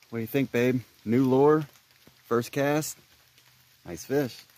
What do you think, babe? New lure, first cast, nice fish.